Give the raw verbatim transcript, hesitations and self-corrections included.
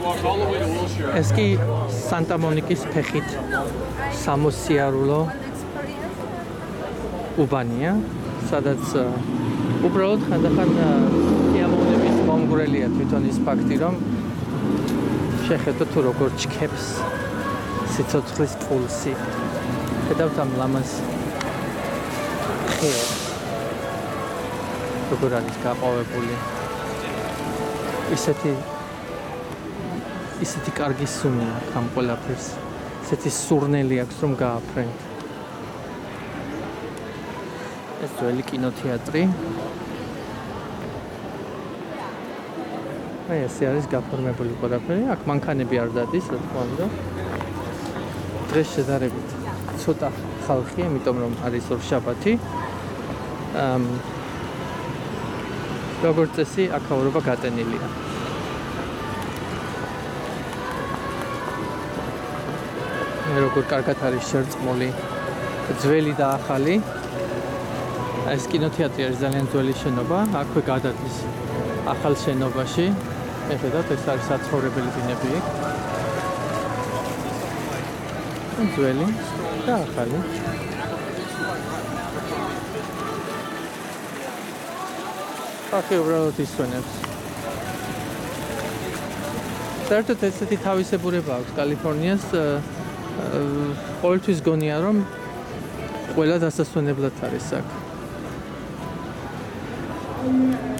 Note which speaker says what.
Speaker 1: ეს კი სანტა მონიკის ფეხით სამოსიარულო უბანია, სადაც უბრალოდ ხანდახან სიამოვნებით მომგვრელია თვითონ ის ფაქტი, რომ შეხედოთ თუ როგორ ჩქებს სიცოცხლის პულსი. ხედავთ ამ ლამაზ ხეებს, როგორ არის გაყვავებული. ისეთი ისეთი კარგი სუნი აქვს ამ ყველაფერს. ისეთი სურნელი აქვს რომ გააფრენთ. ეს ძველი კინოთეატრი. აი ესე არის გაფორმებული ყველაფერი. აქ მანქანები არ დადის, რა თქმა უნდა. დღეს შედარებით ცოტა ხალხია, იმიტომ რომ არის ორშაბათი. ამ როგორც წესი, აქაურობა გატენილია. როგორ კარგად არის შერწყმული ძველი და ახალი. ეს კინოთეატრი არის ძალიან ძველი შენობა, აქვე გადადის ახალ შენობაში. ხედავთ, ეს არის საცხოვრებელი ბინები. ძველი და ახალი. ახლა უბრალოდ ისვენებს. საერთოდ ესეთი თავისებურება აქვს კალიფორნიას. ყოველთვის გონია რომ ყველა დასასვენებლად არის აქ.